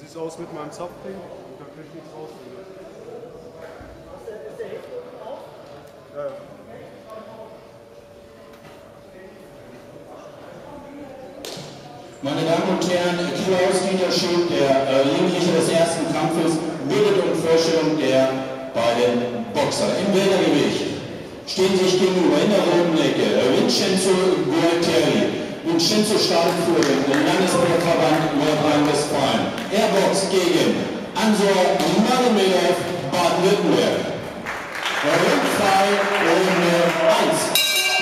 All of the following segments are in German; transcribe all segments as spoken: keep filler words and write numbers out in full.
sieht aus mit meinem Zapfding und da kann ich nichts rausfinden. Ja, ja. Meine Damen und Herren, Klaus-Dieter Schuld, der äh, Jugendliche des ersten Kampfes, bildet und Vorstellung der beiden Boxer. Im Weltergewicht stehen sich gegenüber in der roten Ecke Vincenzo Gualtieri. Vincenzo startet für den Landesverband Nordrhein-Westfalen. Er boxt gegen Ansor Magomedov, Baden-Württemberg. Ringfrei Runde eins.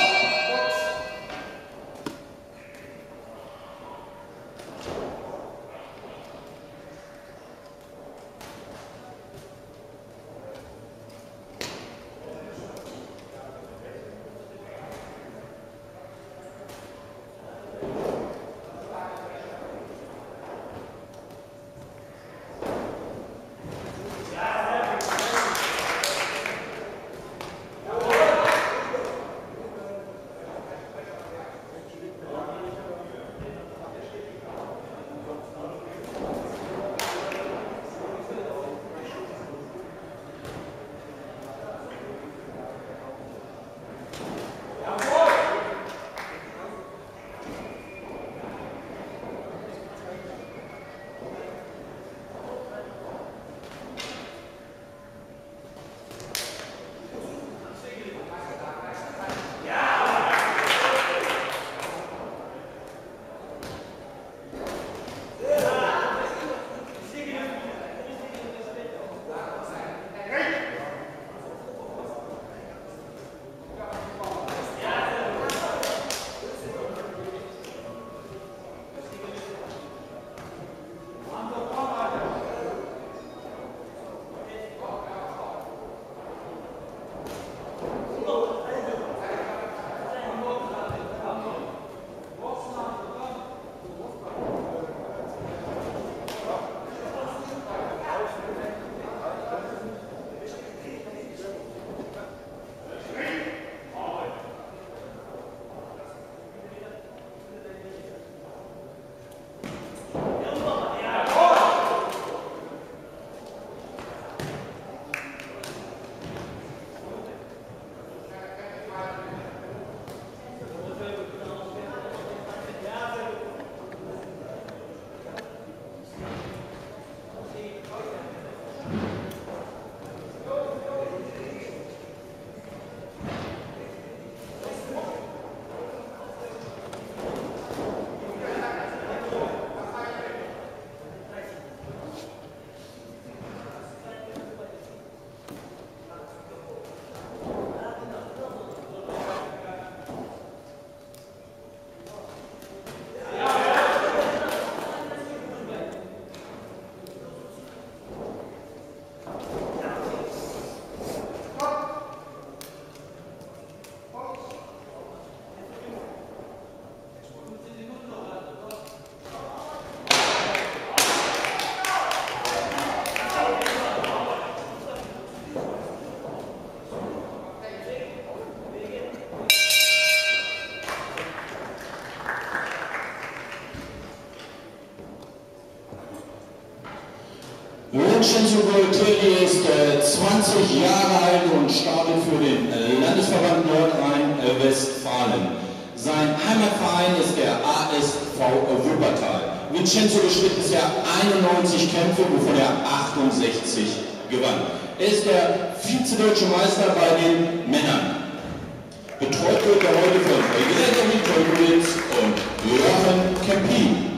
Vincenzo Gualtieri ist äh, zwanzig Jahre alt und startet für den äh, Landesverband Nordrhein-Westfalen. Sein Heimatverein ist der A S V Wuppertal. Vincenzo bestritt bisher einundneunzig Kämpfe, wovon er achtundsechzig gewann. Er ist der Vize-Deutsche Meister bei den Männern. Betreut wird er heute von Gregory Tolkowitz und Jochen Kempin.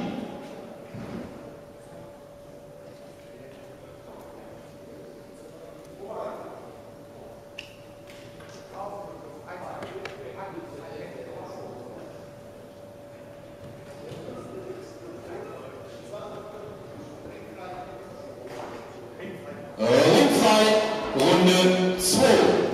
Runde zwei.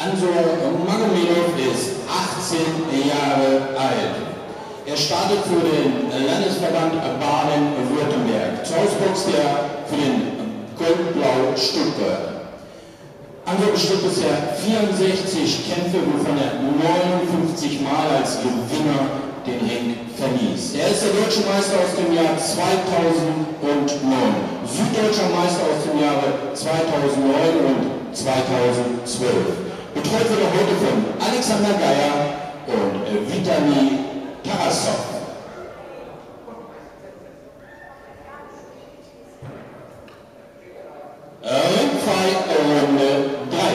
Anso Magomedov ist achtzehn Jahre alt. Er startet für den Landesverband Baden-Württemberg. Zu Hause boxt er für den Goldblau Stuttgart. Anso bestritt bisher vierundsechzig Kämpfe, wovon er neunundfünfzig Mal als Gewinner den Ring verließ. Er ist der deutsche Meister aus dem Jahr zweitausendneun, süddeutscher Meister aus dem Jahre zweitausendneun und zweitausendzwölf. Betreut wird er heute von Alexander Geier und Vitali Tarasov. Ringfight Runde drei.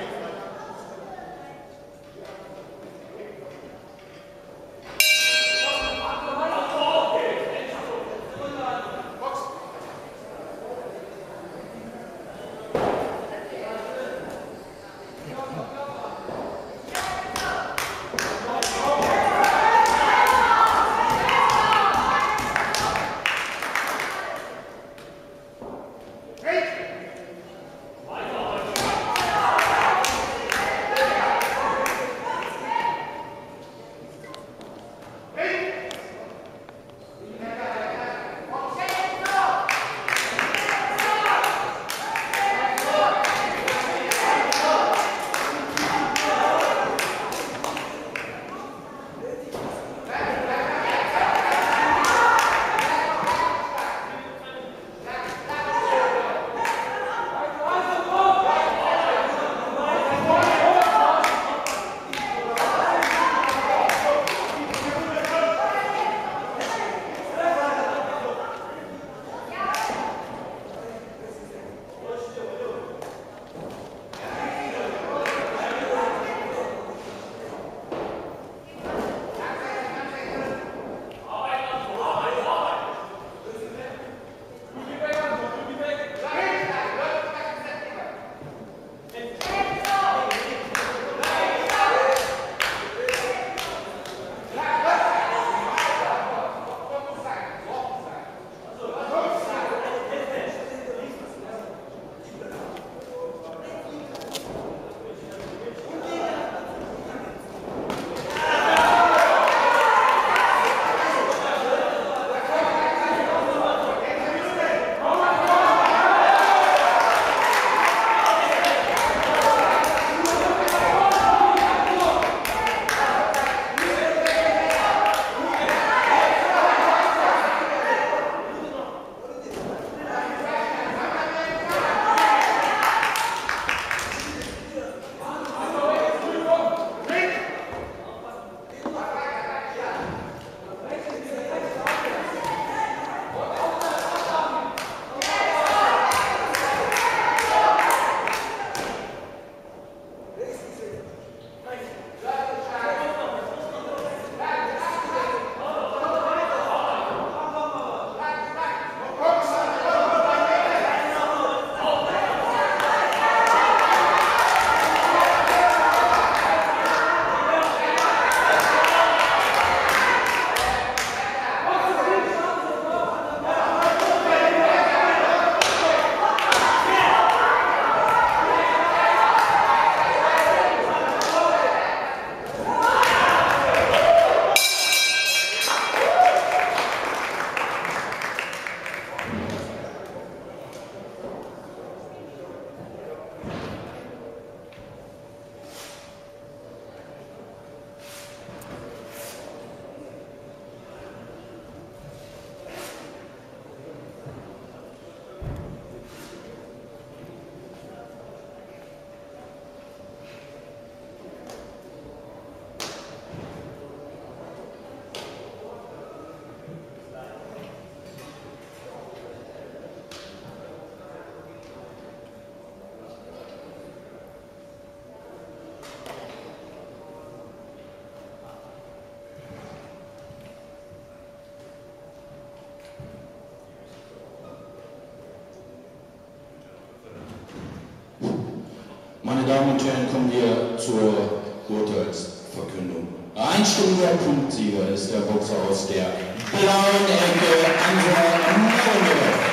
Meine Damen und Herren, kommen wir zur Urteilsverkündung. Ein Stunde Punktsieger ist der Boxer aus der blauen Ecke, Anso Magomedov.